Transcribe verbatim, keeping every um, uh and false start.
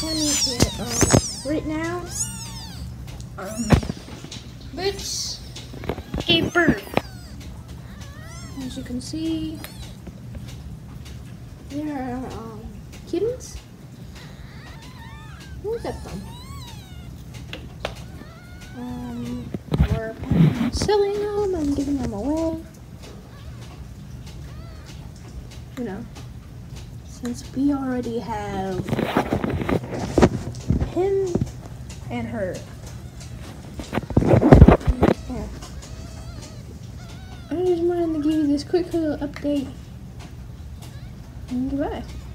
twenty here. Um, right now, um, bitch gave birth. As you can see, there are um, kittens. Look at them. Um, we're selling them and giving them away. You know, since we already have him and her. Yeah. I just wanted to give you this quick little update. And goodbye.